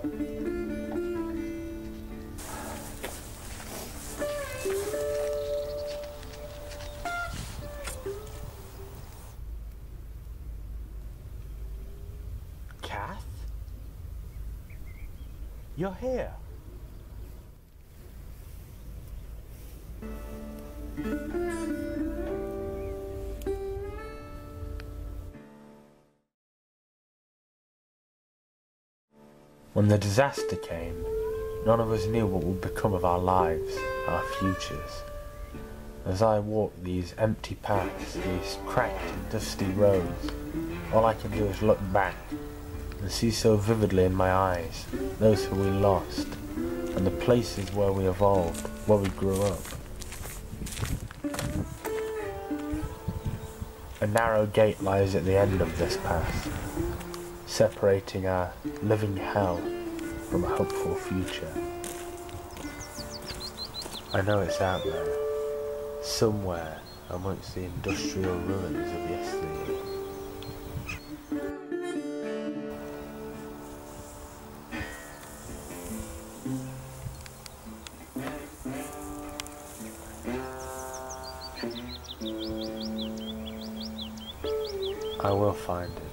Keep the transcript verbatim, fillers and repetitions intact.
Kath? You're here. When the disaster came, none of us knew what would become of our lives, our futures. As I walked these empty paths, these cracked and dusty roads, all I can do is look back and see so vividly in my eyes those who we lost and the places where we evolved, where we grew up. A narrow gate lies at the end of this path, separating our living hell from a hopeful future. I know it's out there, somewhere amongst the industrial ruins of yesterday. I will find it.